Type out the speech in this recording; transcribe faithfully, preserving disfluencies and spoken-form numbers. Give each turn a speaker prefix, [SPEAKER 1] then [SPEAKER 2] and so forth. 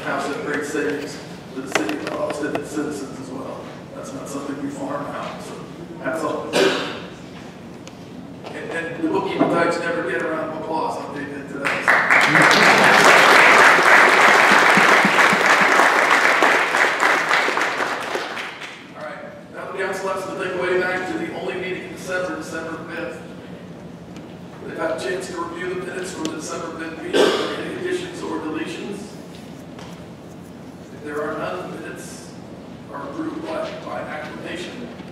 [SPEAKER 1] have some great savings to the city of Austin and its citizens as well. That's not something we farm out, so hats off. And, and the bookkeeping types never get a round of applause like they did today. All right, now the council has to think way back to the only meeting in December, December fifth. They've had a chance to review the minutes from the December fifth meeting. Any additions or deletions? If there are none, the minutes are approved by, by acclamation.